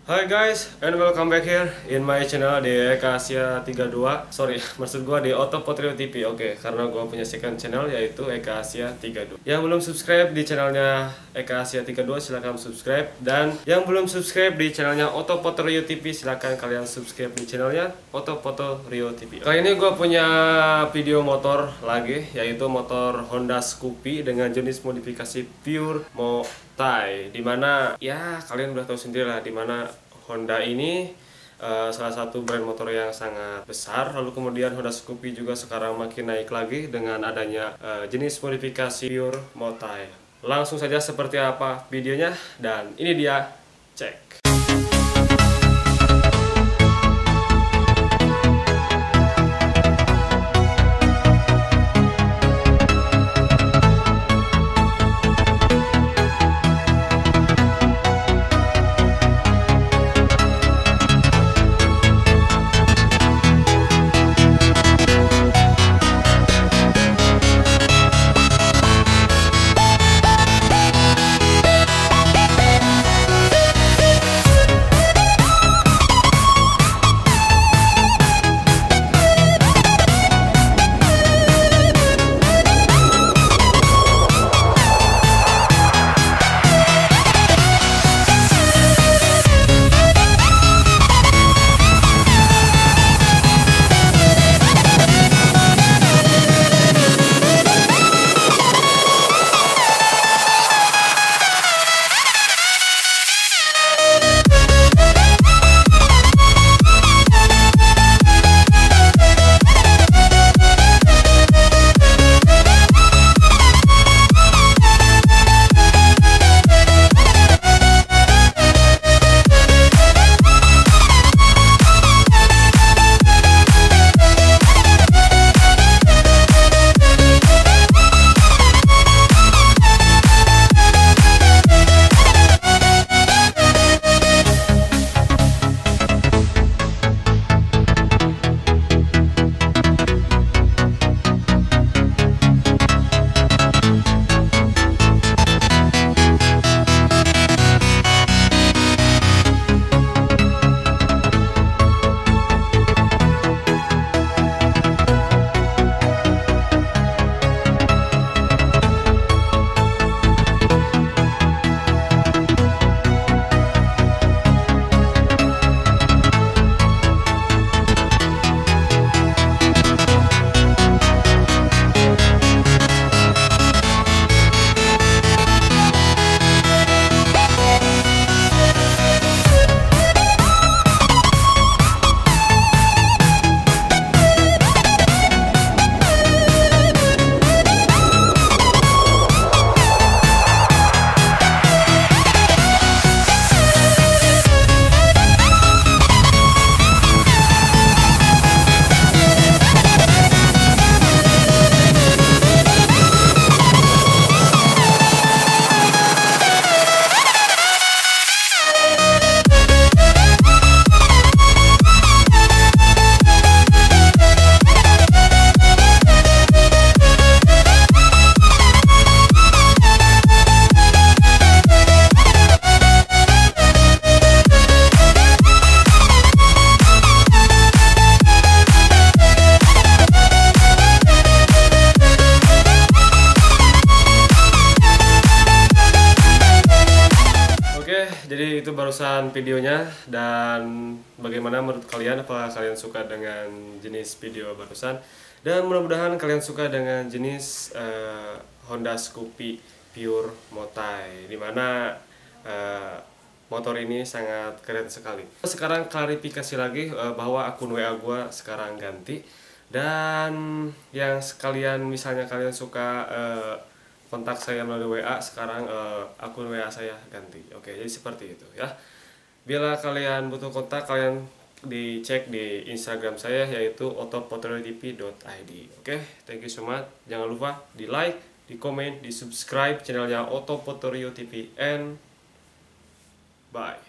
Hi guys, and welcome back here in my channel di Eka Asia 32. Sorry, maksud gua di Autopotrio TV. Oke, karena gua punya second channel yaitu Eka Asia 32. Yang belum subscribe di channelnya Eka Asia 32 silahkan subscribe, dan yang belum subscribe di channelnya Autopotrio TV silahkan kalian subscribe di channelnya Autopotrio TV. Kali ini gua punya video motor lagi, yaitu motor Honda Scoopy dengan jenis modifikasi pure Motay, dimana ya kalian udah tahu sendiri lah, dimana Honda ini salah satu brand motor yang sangat besar. Lalu kemudian Honda Scoopy juga sekarang makin naik lagi dengan adanya jenis modifikasi pure Motay. Langsung saja seperti apa videonya, dan ini dia, cek. Jadi itu barusan videonya, dan bagaimana menurut kalian? Apakah kalian suka dengan jenis video barusan? Dan mudah-mudahan kalian suka dengan jenis Honda Scoopy pure Motay, dimana motor ini sangat keren sekali. Sekarang klarifikasi lagi bahwa akun WA gua sekarang ganti, dan yang sekalian misalnya kalian suka kontak saya melalui WA, sekarang akun WA saya ganti. Oke, jadi seperti itu ya. Bila kalian butuh kontak, kalian dicek di Instagram saya, yaitu autopotriotv.id. Oke, thank you so much. Jangan lupa di like, di komen, di subscribe channelnya Autopotrio TV, and bye.